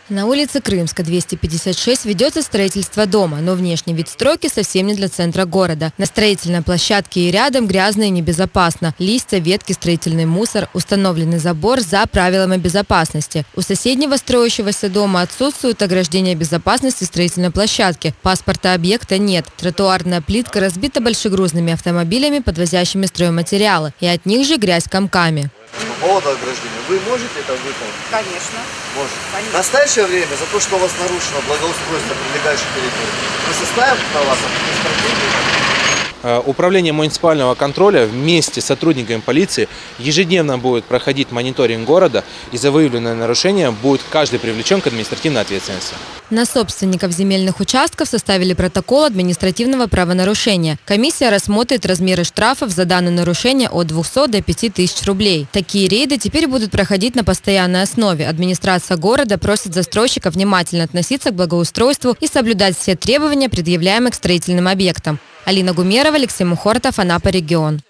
На улице Крымска, 256, ведется строительство дома, но внешний вид стройки совсем не для центра города. На строительной площадке и рядом грязно и небезопасно. Листья, ветки, строительный мусор, установленный забор за правилами безопасности. У соседнего строящегося дома отсутствует ограждение безопасности строительной площадки. Паспорта объекта нет. Тротуарная плитка разбита большегрузными автомобилями, подвозящими стройматериалы. И от них же грязь комками. По поводу ограждения. Вы можете это выполнить? Конечно. Можете. Конечно. В настоящее время за то, что у вас нарушено благоустройство прилегающей территории, мы составим на вас административный. Управление муниципального контроля вместе с сотрудниками полиции ежедневно будет проходить мониторинг города, и за выявленное нарушение будет каждый привлечен к административной ответственности. На собственников земельных участков составили протокол административного правонарушения. Комиссия рассмотрит размеры штрафов за данное нарушение от 200 до 5000 рублей. Такие рейды теперь будут проходить на постоянной основе. Администрация города просит застройщиков внимательно относиться к благоустройству и соблюдать все требования, предъявляемые к строительным объектам. Алина Гумерова, Алексей Мухортов, Анапа, регион.